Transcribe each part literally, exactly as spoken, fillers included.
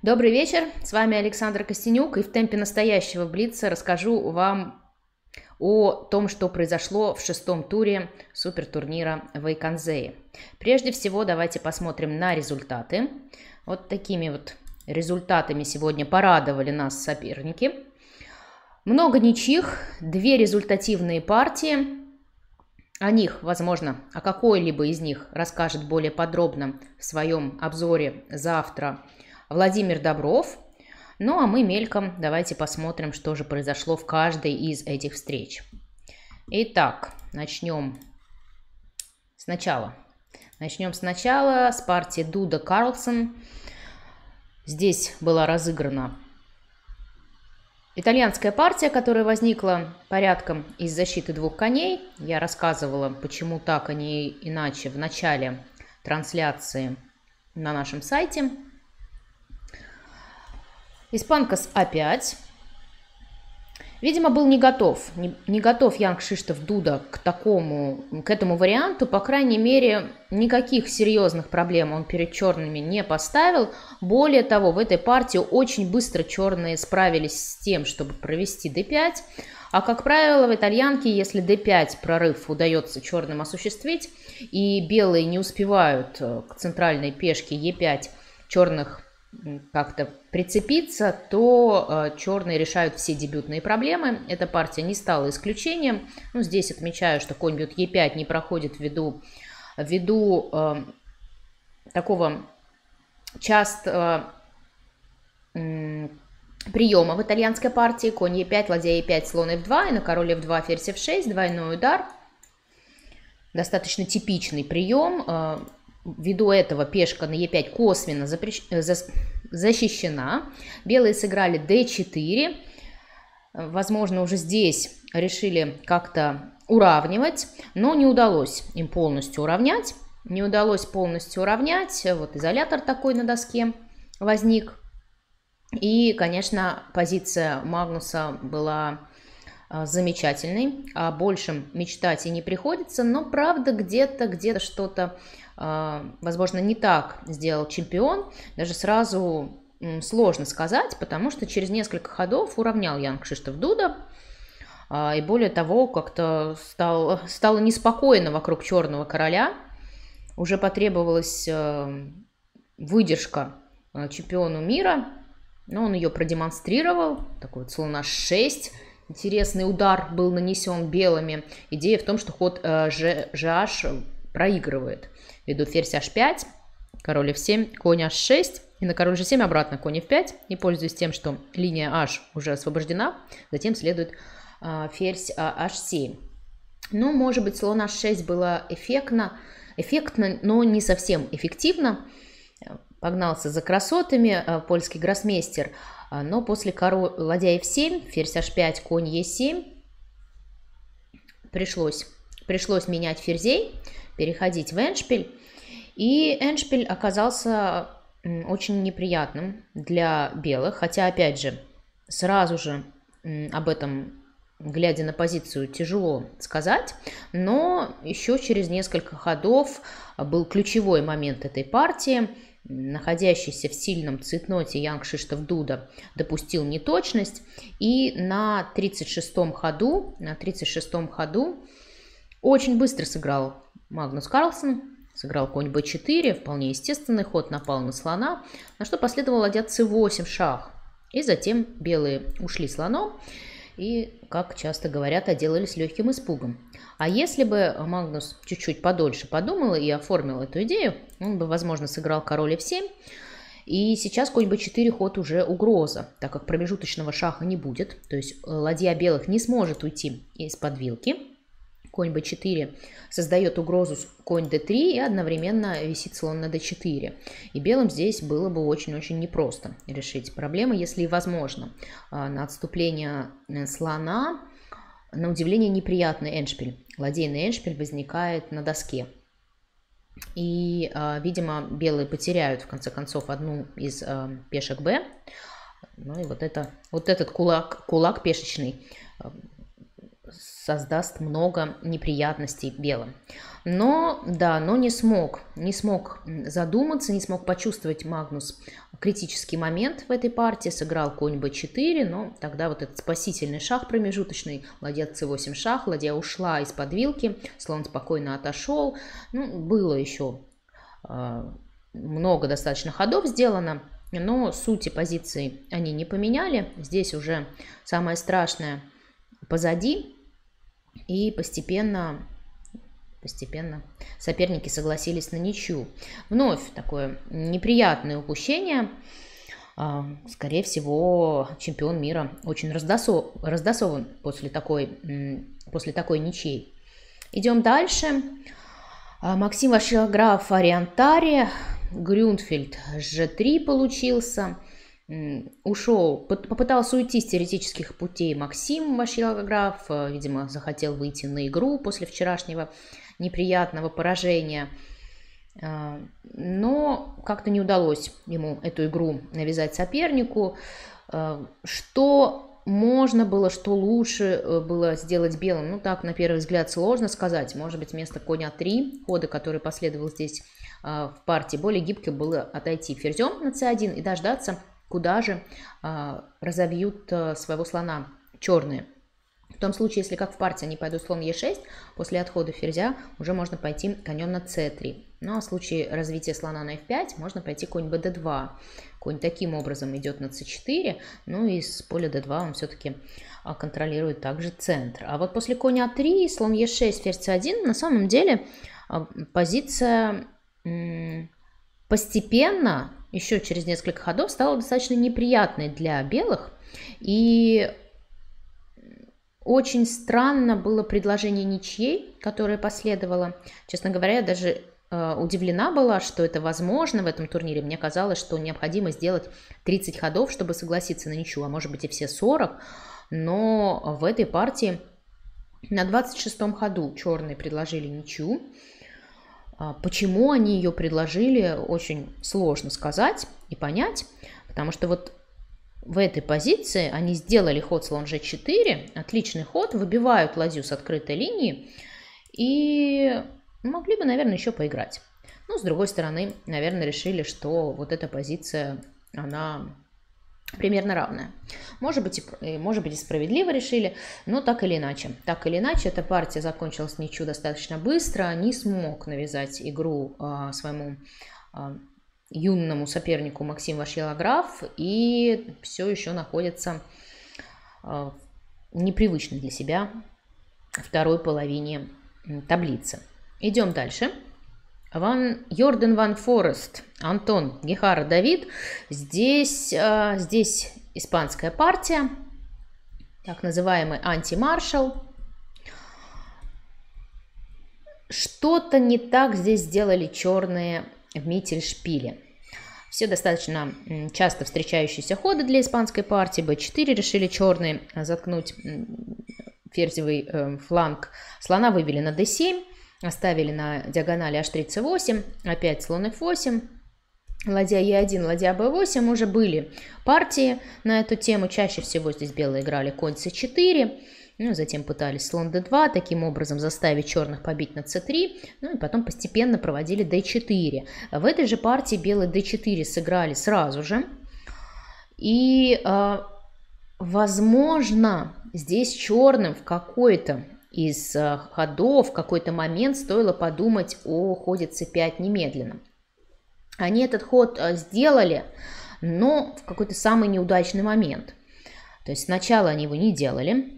Добрый вечер, с вами Александра Костенюк, и в темпе настоящего блица расскажу вам о том, что произошло в шестом туре супертурнира Вэйконзеи. Прежде всего, давайте посмотрим на результаты. Вот такими вот результатами сегодня порадовали нас соперники. Много ничьих, две результативные партии. О них, возможно, о какой-либо из них расскажет более подробно в своем обзоре завтра Владимир Добров. Ну а мы мельком давайте посмотрим, что же произошло в каждой из этих встреч. Итак, начнем сначала. Начнем сначала с партии Дуда Карлсон. Здесь была разыграна итальянская партия, которая возникла порядком из защиты двух коней. Я рассказывала, почему так, а не иначе, в начале трансляции на нашем сайте. Испанка с а пять. Видимо, был не готов. Не, не готов Ян Кшиштоф Дуда к такому, к этому варианту. По крайней мере, никаких серьезных проблем он перед черными не поставил. Более того, в этой партии очень быстро черные справились с тем, чтобы провести дэ пять. А, как правило, в итальянке, если дэ пять прорыв удается черным осуществить, и белые не успевают к центральной пешке е пять черных как-то прицепиться, то э, черные решают все дебютные проблемы. Эта партия не стала исключением. Ну, здесь отмечаю, что конь бьет е пять не проходит ввиду, ввиду э, такого часто э, приема в итальянской партии. Конь е пять, ладья е пять, слон эф два, и на король эф два, ферзь эф шесть, двойной удар. Достаточно типичный прием. Э, Ввиду этого пешка на е пять косвенно запрещ... защищена. Белые сыграли дэ четыре. Возможно, уже здесь решили как-то уравнивать, но не удалось им полностью уравнять. Не удалось полностью уравнять. Вот изолятор такой на доске возник. И, конечно, позиция Магнуса была замечательной. О большем мечтать и не приходится, но правда где-то, где-то что-то, возможно, не так сделал чемпион. Даже сразу сложно сказать, потому что через несколько ходов уравнял Ян Кшиштоф Дуда. И более того, как-то стало, стало неспокойно вокруг черного короля. Уже потребовалась выдержка чемпиону мира, но он ее продемонстрировал. Такой вот слон аш шесть. Интересный удар был нанесен белыми. Идея в том, что ход жэ аш проигрывает. Ввиду ферзь аш пять, король эф семь, конь аш шесть, и на король же семь обратно конь эф пять. И пользуясь тем, что линия h уже освобождена, затем следует а, ферзь а, аш семь. Ну, может быть, слон аш шесть было эффектно, эффектно, но не совсем эффективно. Погнался за красотами а, польский гроссмейстер. А, но после король, ладья эф семь, ферзь аш пять, конь е семь пришлось, пришлось менять ферзей, переходить в эндшпиль. И эндшпиль оказался очень неприятным для белых. Хотя, опять же, сразу же об этом, глядя на позицию, тяжело сказать. Но еще через несколько ходов был ключевой момент этой партии. Находящийся в сильном цейтноте Ян Кшиштоф Дуда допустил неточность. И на тридцать шестом ходу, на тридцать шестом ходу очень быстро сыграл Магнус Карлсон, сыграл конь бэ четыре, вполне естественный ход, напал на слона, на что последовал ладья цэ восемь шах. И затем белые ушли слоном и, как часто говорят, отделались легким испугом. А если бы Магнус чуть-чуть подольше подумал и оформил эту идею, он бы, возможно, сыграл король эф семь. И сейчас конь бэ четыре ход уже угроза, так как промежуточного шаха не будет. То есть ладья белых не сможет уйти из-под вилки. Конь бэ четыре создает угрозу конь дэ три и одновременно висит слон на дэ четыре. И белым здесь было бы очень-очень непросто решить проблемы, если и возможно. На отступление слона, на удивление, неприятный эндшпиль. Ладейный эндшпиль возникает на доске. И, видимо, белые потеряют, в конце концов, одну из пешек Б. Ну и вот, это, вот этот кулак, кулак пешечный создаст много неприятностей белым. Но, да, но не смог, не смог задуматься, не смог почувствовать Магнус критический момент в этой партии, сыграл конь бэ четыре, но тогда вот этот спасительный шах промежуточный, ладья цэ восемь шах, ладья ушла из-под вилки, слон спокойно отошел. Ну, было еще э, много достаточно ходов сделано, но сути позиций они не поменяли. Здесь уже самое страшное позади, и постепенно... Постепенно соперники согласились на ничью. Вновь такое неприятное упущение. Скорее всего, чемпион мира очень раздосов... раздосован после такой, после такой ничьей. Идем дальше. Максим Вашиограф Ориентари. Грюнфельд жэ три получился. Ушел, попытался уйти с теоретических путей Максим Вашиограф. Видимо, захотел выйти на игру после вчерашнего неприятного поражения, но как-то не удалось ему эту игру навязать сопернику. Что можно было, что лучше было сделать белым, ну так, на первый взгляд, сложно сказать. Может быть, вместо коня три, хода, который последовал здесь в партии, более гибко было отойти ферзем на цэ один и дождаться, куда же разовьют своего слона черные. В том случае, если как в партии они пойдут слон е шесть, после отхода ферзя уже можно пойти конем на цэ три. Ну а в случае развития слона на эф пять можно пойти конь бэ дэ два. Конь таким образом идет на цэ четыре, ну и с поля дэ два он все-таки контролирует также центр. А вот после коня а три, слон е шесть, ферзь цэ один, на самом деле позиция постепенно, еще через несколько ходов, стала достаточно неприятной для белых. И очень странно было предложение ничьей, которое последовало. Честно говоря, я даже э, удивлена была, что это возможно в этом турнире. Мне казалось, что необходимо сделать тридцать ходов, чтобы согласиться на ничью, а может быть и все сорок. Но в этой партии на двадцать шестом ходу черные предложили ничью. Почему они ее предложили, очень сложно сказать и понять, потому что вот в этой позиции они сделали ход слон жэ четыре, отличный ход, выбивают ладью с открытой линии и могли бы, наверное, еще поиграть. Но, с другой стороны, наверное, решили, что вот эта позиция, она примерно равная. Может быть, и, может быть, и справедливо решили, но так или иначе. Так или иначе, эта партия закончилась ничью достаточно быстро, не смог навязать игру а, своему а, юному сопернику Максим Вашиограф и все еще находится в непривычной для себя второй половине таблицы. Идем дальше. Ван Йорден Ван Форест, Антон Гехара Давид. Здесь, здесь испанская партия, так называемый антимаршал. Что-то не так здесь сделали черные в Миттельшпиле. Все достаточно часто встречающиеся ходы для испанской партии. бэ четыре решили черные заткнуть ферзевый фланг. Слона вывели на дэ семь, оставили на диагонали аш три цэ восемь, опять слон эф восемь, ладья е один, ладья бэ восемь. Уже были партии на эту тему. Чаще всего здесь белые играли конь цэ четыре. Ну, затем пытались слон дэ два, таким образом заставить черных побить на цэ три, ну и потом постепенно проводили дэ четыре. В этой же партии белые дэ четыре сыграли сразу же. И, э, возможно, здесь черным в какой-то из э, ходов, в какой-то момент стоило подумать о ходе цэ пять немедленно. Они этот ход э, сделали, но в какой-то самый неудачный момент. То есть сначала они его не делали.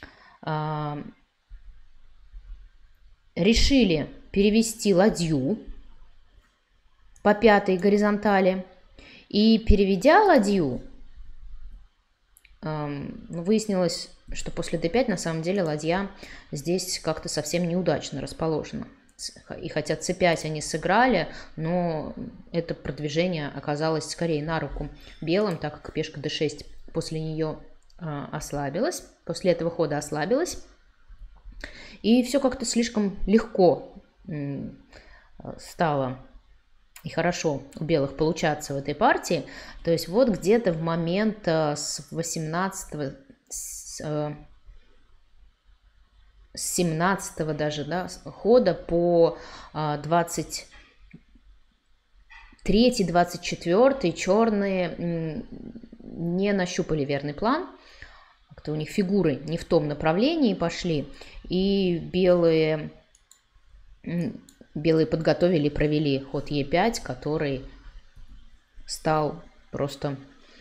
Решили перевести ладью по пятой горизонтали. И переведя ладью, выяснилось, что после дэ пять на самом деле ладья здесь как-то совсем неудачно расположена. И хотя цэ пять они сыграли, но это продвижение оказалось скорее на руку белым, так как пешка дэ шесть после нее ослабилась, после этого хода ослабилась, и все как-то слишком легко стало и хорошо у белых получаться в этой партии. То есть вот где-то в момент с восемнадцатого, с семнадцатого даже, да, хода по двадцать третий, двадцать четвёртый черные не нащупали верный план. Как-то у них фигуры не в том направлении пошли. И белые, белые подготовили и провели ход е пять, который стал просто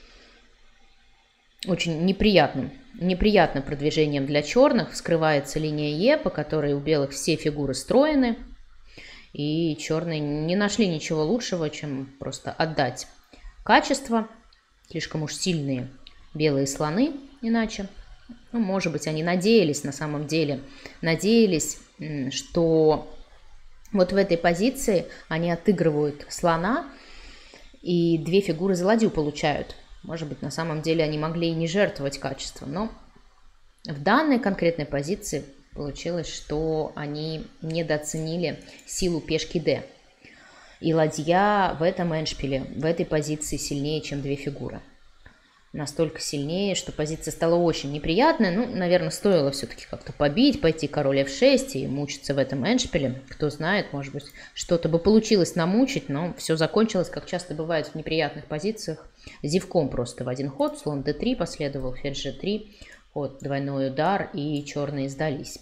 очень неприятным. Неприятным продвижением для черных. Вскрывается линия Е, по которой у белых все фигуры стройны. И черные не нашли ничего лучшего, чем просто отдать качество. Слишком уж сильные белые слоны, иначе. Ну, может быть, они надеялись на самом деле, надеялись, что вот в этой позиции они отыгрывают слона и две фигуры за ладью получают. Может быть, на самом деле они могли и не жертвовать качеством, но в данной конкретной позиции получилось, что они недооценили силу пешки d. И ладья в этом эндшпиле, в этой позиции сильнее, чем две фигуры. Настолько сильнее, что позиция стала очень неприятная. Ну, наверное, стоило все-таки как-то побить, пойти король эф шесть и мучиться в этом эндшпиле. Кто знает, может быть, что-то бы получилось намучить, но все закончилось, как часто бывает в неприятных позициях, зевком просто в один ход. Слон дэ три последовал, ферзь же три. Ход двойной удар, и черные сдались.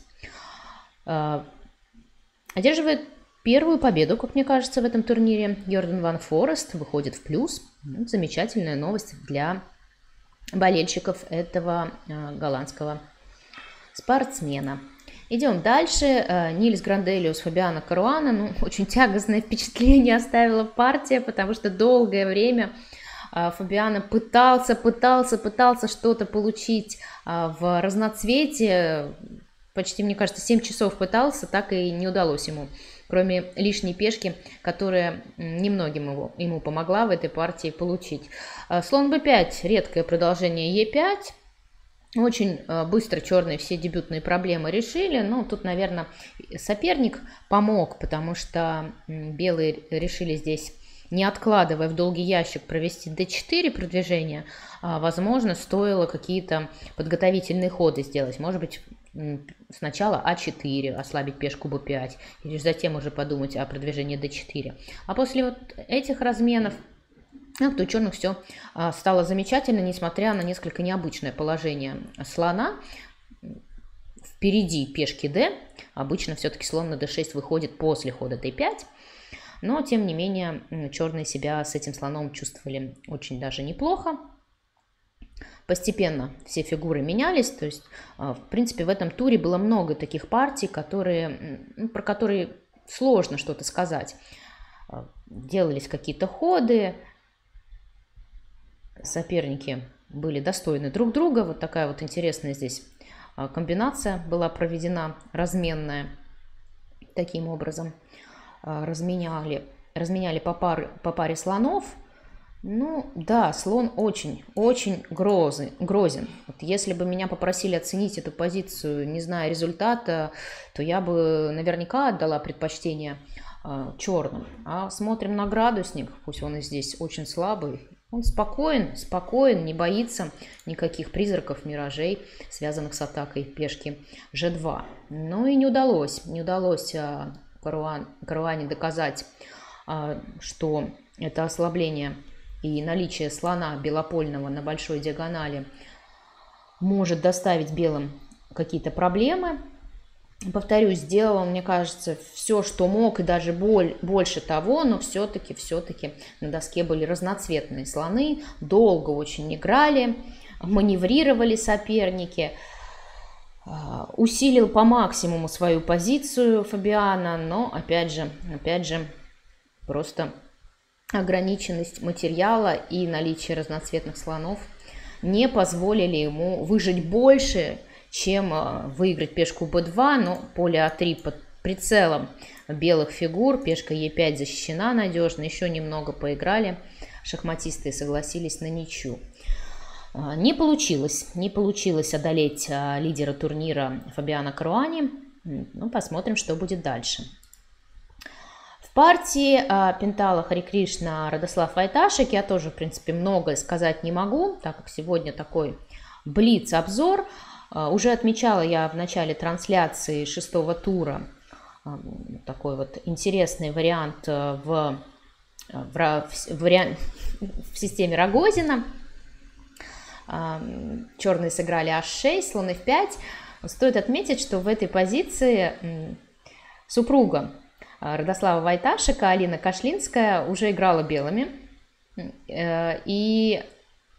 Одерживает первую победу, как мне кажется, в этом турнире Йордан ван Форест, выходит в плюс. Замечательная новость для болельщиков этого голландского спортсмена. Идем дальше. Нильс Гранделиус, Фабиано Каруана. Ну, очень тягостное впечатление оставила партия, потому что долгое время Фабиано пытался, пытался, пытался что-то получить в разноцветии. Почти, мне кажется, семь часов пытался, так и не удалось ему. Кроме лишней пешки, которая немногим его, ему помогла в этой партии получить. Слон бэ пять, редкое продолжение е пять. Очень быстро черные все дебютные проблемы решили. Но тут, наверное, соперник помог, потому что белые решили здесь, не откладывая в долгий ящик, провести дэ четыре продвижение. Возможно, стоило какие-то подготовительные ходы сделать. Может быть, сначала а четыре, ослабить пешку бэ пять, и лишь затем уже подумать о продвижении дэ четыре. А после вот этих разменов, ну, то у черных все стало замечательно, несмотря на несколько необычное положение слона. Впереди пешки d, обычно все-таки слон на дэ шесть выходит после хода дэ пять. Но, тем не менее, черные себя с этим слоном чувствовали очень даже неплохо. Постепенно все фигуры менялись, то есть, в принципе, в этом туре было много таких партий, которые, про которые сложно что-то сказать. Делались какие-то ходы, соперники были достойны друг друга. Вот такая вот интересная здесь комбинация была проведена, разменная, таким образом. Разменяли, разменяли по, паре, по паре слонов. Ну, да, слон очень-очень грозен. грозен. Вот если бы меня попросили оценить эту позицию, не зная результата, то я бы наверняка отдала предпочтение э, черным. А смотрим на градусник, пусть он и здесь очень слабый. Он спокоен, спокоен, не боится никаких призраков, миражей, связанных с атакой пешки же два. Ну и не удалось, не удалось э, Каруан, Каруане доказать, э, что это ослабление и наличие слона белопольного на большой диагонали может доставить белым какие-то проблемы. Повторюсь, сделал, мне кажется, все, что мог, и даже боль, больше того, но все-таки, все-таки на доске были разноцветные слоны, долго очень играли, маневрировали соперники. Усилил по максимуму свою позицию Фабиано, но опять же, опять же, просто ограниченность материала и наличие разноцветных слонов не позволили ему выжить больше, чем выиграть пешку бэ два, но поле а три под прицелом белых фигур, пешка е пять защищена надежно, еще немного поиграли, шахматисты согласились на ничью. Не получилось, не получилось одолеть лидера турнира Фабиано Каруани, ну, посмотрим, что будет дальше. В партии Пентала Хари Кришна Радослав Вайташек я тоже, в принципе, многое сказать не могу, так как сегодня такой блиц-обзор. Уже отмечала я в начале трансляции шестого тура такой вот интересный вариант в в, в, вариан... в системе Рогозина. Черные сыграли аш шесть, слон эф пять. Стоит отметить, что в этой позиции супруга Радослава Войташека, Алина Кашлинская, уже играла белыми. И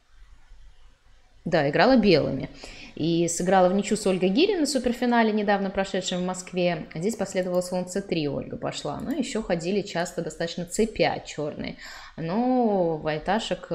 да, играла белыми. И сыграла в ничью с Ольгой Гирей на суперфинале, недавно прошедшем в Москве. Здесь последовало слон цэ три, Ольга пошла. Ну, еще ходили часто достаточно цэ пять черные. Но Войташек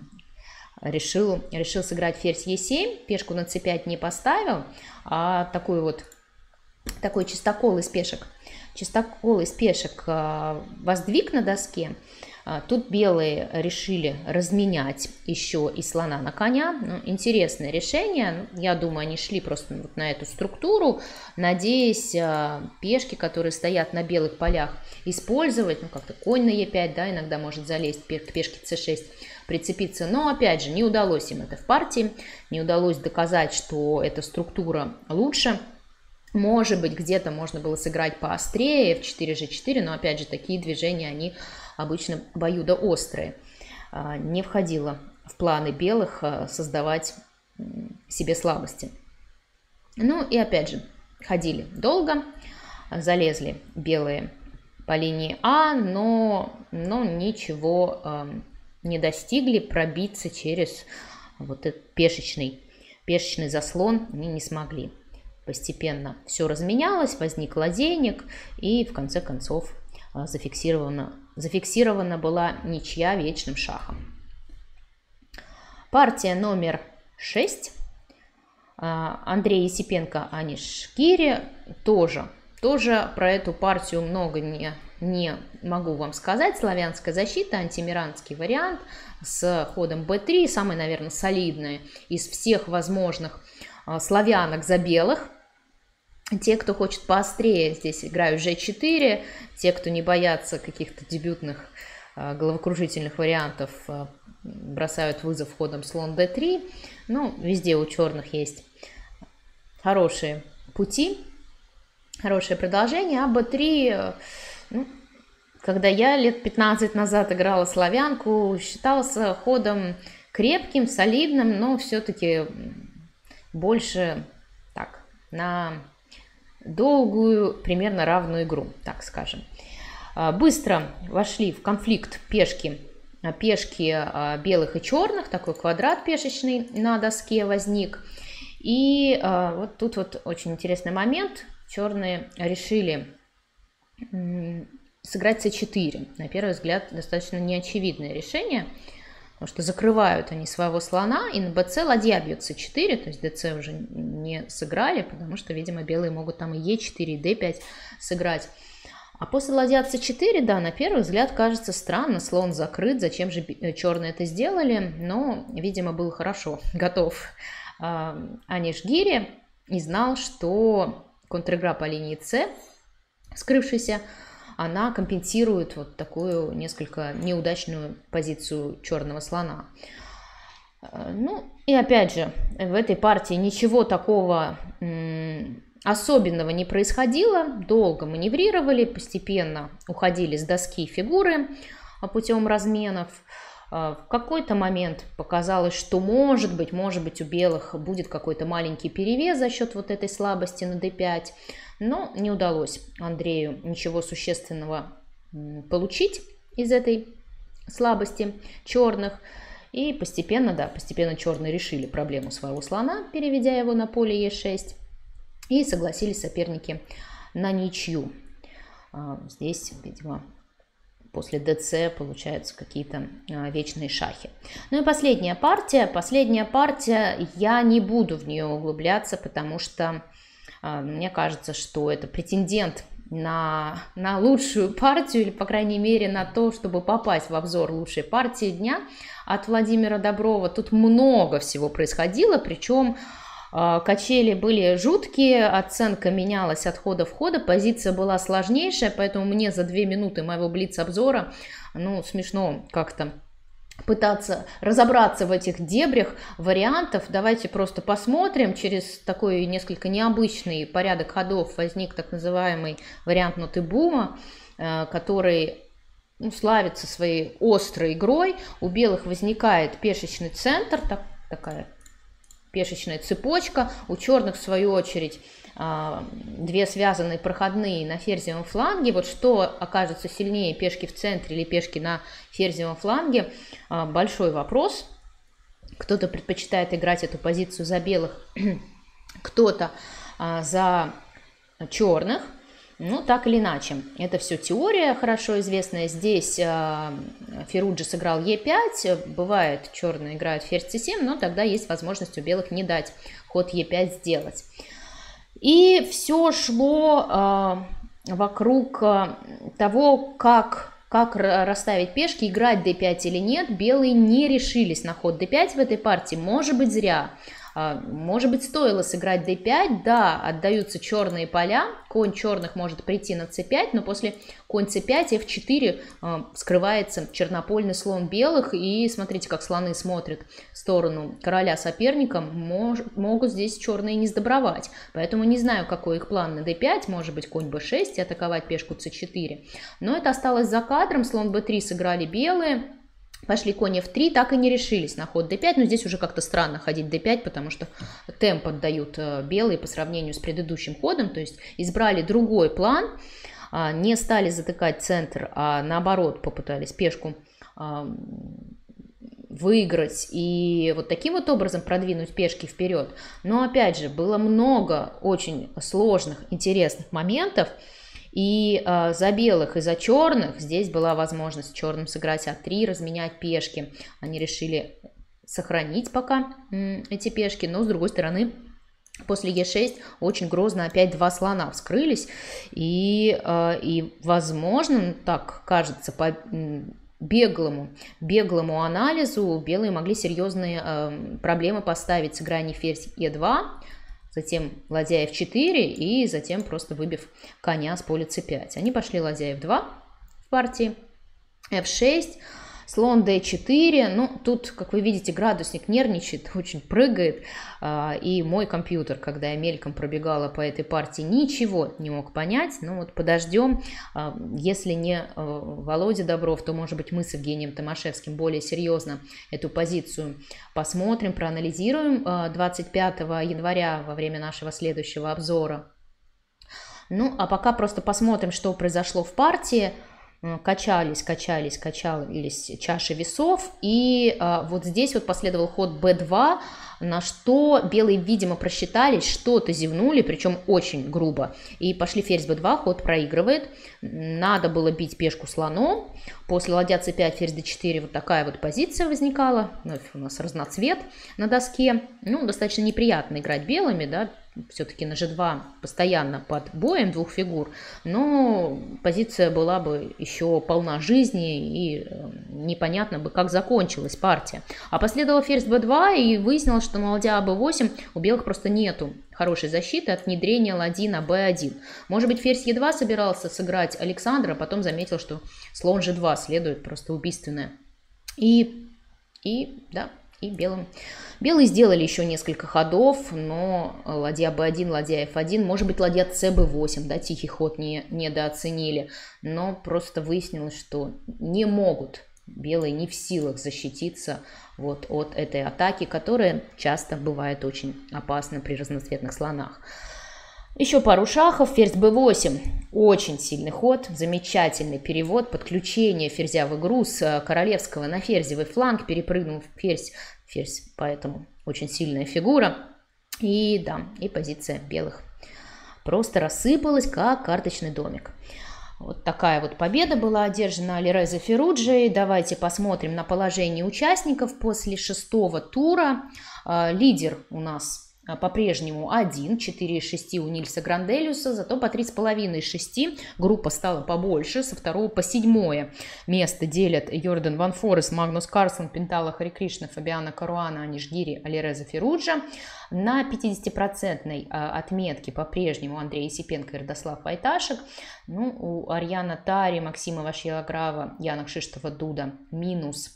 решил, решил сыграть ферзь е семь, пешку на цэ пять не поставил, а такой вот такой чистокол из пешек, чистокол из пешек воздвиг на доске. Тут белые решили разменять еще и слона на коня. Ну, интересное решение. Я думаю, они шли просто вот на эту структуру, надеясь пешки, которые стоят на белых полях, использовать. Ну, как-то конь на е пять, да, иногда может залезть к пешке цэ шесть, прицепиться. Но, опять же, не удалось им это в партии. Не удалось доказать, что эта структура лучше. Может быть, где-то можно было сыграть поострее, эф четыре, же четыре, но, опять же, такие движения, они обычно обоюдоострые. Не входило в планы белых создавать себе слабости. Ну и, опять же, ходили долго, залезли белые по линии А, но, но ничего не достигли, пробиться через вот этот пешечный, пешечный заслон они не смогли. Постепенно все разменялось, возник ладейник, и в конце концов зафиксирована, зафиксирована была ничья вечным шахом. Партия номер шесть. Андрей Есипенко, Аниш Гири. Тоже, тоже про эту партию много не, не могу вам сказать. Славянская защита, антимиранский вариант с ходом бэ три. Самый, наверное, солидный из всех возможных славянок за белых. Те, кто хочет поострее, здесь играют же четыре. Те, кто не боятся каких-то дебютных головокружительных вариантов, бросают вызов ходом слон дэ три. Ну, везде у черных есть хорошие пути, хорошее продолжение. А бэ три, ну, когда я лет пятнадцать назад играла славянку, считался ходом крепким, солидным, но все-таки больше так, на долгую, примерно равную игру, так скажем. Быстро вошли в конфликт пешки, пешки белых и черных, такой квадрат пешечный на доске возник. И вот тут вот очень интересный момент. Черные решили сыграть цэ четыре. На первый взгляд, достаточно неочевидное решение, потому что закрывают они своего слона, и на бэ цэ ладья бьет цэ четыре, то есть дэ цэ уже не сыграли, потому что, видимо, белые могут там и е четыре, и дэ пять сыграть. А после ладья цэ четыре, да, на первый взгляд кажется странно, слон закрыт, зачем же черные это сделали, но, видимо, был хорошо готов Аниш Гири и знал, что контр-игра по линии С, скрывшаяся, она компенсирует вот такую несколько неудачную позицию черного слона. Ну, и опять же, в этой партии ничего такого особенного не происходило. Долго маневрировали, постепенно уходили с доски фигуры путем разменов. В какой-то момент показалось, что может быть, может быть у белых будет какой-то маленький перевес за счет вот этой слабости на дэ пять. Но не удалось Андрею ничего существенного получить из этой слабости черных. И постепенно, да, постепенно черные решили проблему своего слона, переведя его на поле е шесть. И согласились соперники на ничью. Здесь, видимо, после дэ цэ получаются какие-то вечные шахи. Ну и последняя партия. Последняя партия, я не буду в нее углубляться, потому что мне кажется, что это претендент на, на лучшую партию, или, по крайней мере, на то, чтобы попасть в обзор лучшей партии дня от Владимира Доброва. Тут много всего происходило, причем э, качели были жуткие, оценка менялась от хода в хода, позиция была сложнейшая, поэтому мне за две минуты моего блиц-обзора, ну, смешно как-то пытаться разобраться в этих дебрях вариантов. Давайте просто посмотрим. Через такой несколько необычный порядок ходов возник так называемый вариант ноты Бума, который ну, славится своей острой игрой. У белых возникает пешечный центр, так, такая пешечная цепочка. У черных, в свою очередь, две связанные проходные на ферзевом фланге. Вот что окажется сильнее, пешки в центре или пешки на ферзевом фланге, большой вопрос. Кто-то предпочитает играть эту позицию за белых, кто-то за черных. Ну, так или иначе, это все теория хорошо известная. Здесь э, Ферруджи сыграл е пять, бывает, черные играют ферзь цэ семь, но тогда есть возможность у белых не дать ход е пять сделать. И все шло э, вокруг э, того, как, как расставить пешки, играть дэ пять или нет. Белые не решились на ход дэ пять в этой партии, может быть, зря. Может быть, стоило сыграть дэ пять, да, отдаются черные поля, конь черных может прийти на цэ пять, но после конь цэ пять, эф четыре э, скрывается чернопольный слон белых, и смотрите, как слоны смотрят в сторону короля соперника, мож, могут здесь черные не сдобровать, поэтому не знаю, какой их план на дэ пять, может быть, конь бэ шесть и атаковать пешку цэ четыре, но это осталось за кадром, слон бэ три сыграли белые. Пошли конь эф три, так и не решились на ход дэ пять, но здесь уже как-то странно ходить дэ пять, потому что темп отдают белые по сравнению с предыдущим ходом, то есть избрали другой план, не стали затыкать центр, а наоборот попытались пешку выиграть и вот таким вот образом продвинуть пешки вперед. Но опять же, было много очень сложных, интересных моментов. И э, за белых и за черных здесь была возможность черным сыграть а три, разменять пешки. Они решили сохранить пока м, эти пешки, но с другой стороны, после е шесть очень грозно опять два слона вскрылись. И, э, и возможно, ну, так кажется, по беглому, беглому анализу белые могли серьезные э, проблемы поставить с игранием ферзь е два, затем ладья эф четыре и затем просто выбив коня с поля цэ пять. Они пошли ладья эф два в партии, эф шесть, слон дэ четыре. Ну, тут, как вы видите, градусник нервничает, очень прыгает. И мой компьютер, когда я мельком пробегала по этой партии, ничего не мог понять. Ну вот подождем. Если не Володя Добров, то, может быть, мы с Евгением Томашевским более серьезно эту позицию посмотрим, проанализируем двадцать пятого января во время нашего следующего обзора. Ну, а пока просто посмотрим, что произошло в партии. Качались, качались, качались чаши весов, и а, вот здесь вот последовал ход бэ два, на что белые, видимо, просчитались, что-то зевнули, причем очень грубо, и пошли ферзь бэ два, ход проигрывает, надо было бить пешку слоном, после ладья цэ пять, ферзь дэ четыре, вот такая вот позиция возникала, вновь у нас разноцвет на доске, ну, достаточно неприятно играть белыми, да, все-таки на же два постоянно под боем двух фигур, но позиция была бы еще полна жизни и непонятно бы, как закончилась партия. А последовал ферзь бэ два и выяснилось, что на ладья а бэ восемь у белых просто нету хорошей защиты от внедрения ладьи на бэ один. Может быть, ферзь е два собирался сыграть Александр, а потом заметил, что слон же два следует, просто убийственное. И, и да, и белым. Белые сделали еще несколько ходов, но ладья бэ один, ладья эф один, может быть, ладья цэ бэ восемь, да, тихий ход не, недооценили, но просто выяснилось, что не могут белые, не в силах защититься вот от этой атаки, которая часто бывает очень опасна при разноцветных слонах. Еще пару шахов, ферзь бэ восемь, очень сильный ход, замечательный перевод, подключение ферзя в игру с королевского на ферзевый фланг, перепрыгнув ферзь, ферзь, поэтому очень сильная фигура, и да, и позиция белых просто рассыпалась, как карточный домик. Вот такая вот победа была одержана Алиреза Ферруджи. Давайте посмотрим на положение участников после шестого тура. Лидер у нас по-прежнему один, четыре из шести у Нильса Гранделиуса, зато по три с половиной из шести группа стала побольше, со второго по седьмое место делят Йордан Ван Форест, Магнус Карлсон, Пентала Хари Кришна, Фабиано Каруана, Аниш Гири, Алиреза Ферруджа. На пятидесятипроцентной отметке по-прежнему Андрей Есипенко и Радослав Вайташек. Ну, у Арьяна Тари, Максима Вашьелаграва, Яна Кшиштофа Дуда минус,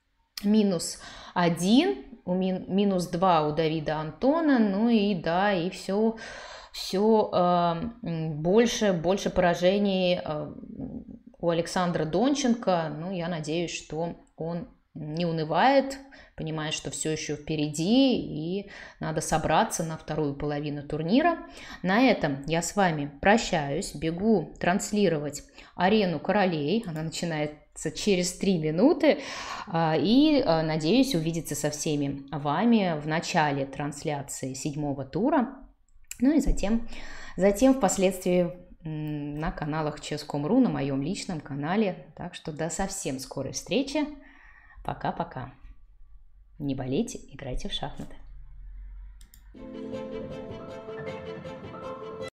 минус один. У мин, минус два у Давида Антона, ну и да, и все, все э, больше, больше поражений э, у Александра Донченко. Ну, я надеюсь, что он не унывает, понимает, что все еще впереди и надо собраться на вторую половину турнира. На этом я с вами прощаюсь, бегу транслировать «Арену королей». Она начинается через три минуты. И надеюсь увидеться со всеми вами в начале трансляции седьмого тура. Ну и затем, затем впоследствии на каналах чес точка ком точка ру, на моем личном канале. Так что до совсем скорой встречи. Пока-пока. Не болейте, играйте в шахматы.